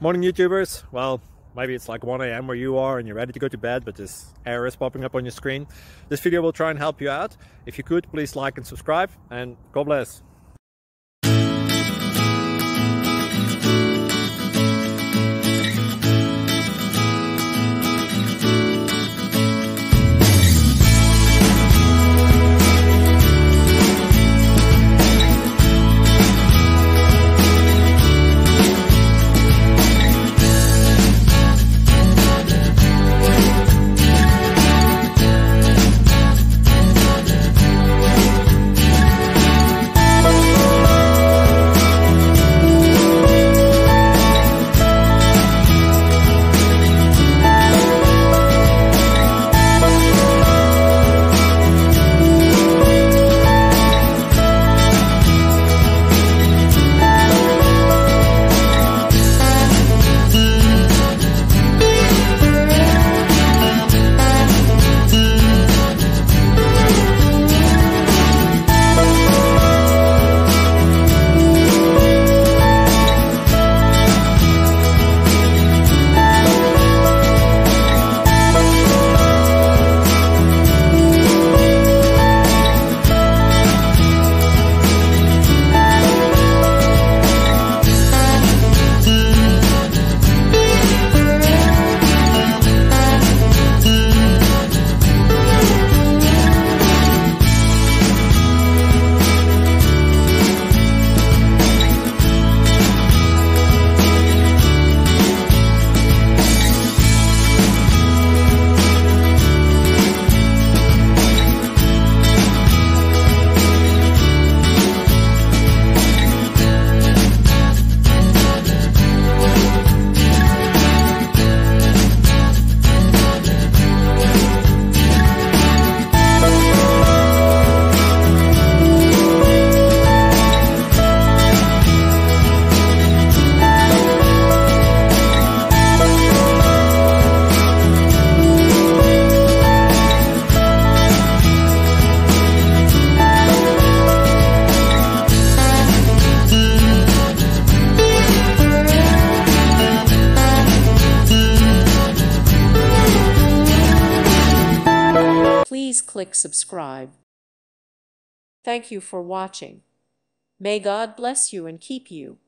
Morning YouTubers. Well, maybe it's like 1 a.m. where you are and you're ready to go to bed, but this error is popping up on your screen. This video will try and help you out. If you could, please like and subscribe, and God bless. Please click subscribe. Thank you for watching. May God bless you and keep you.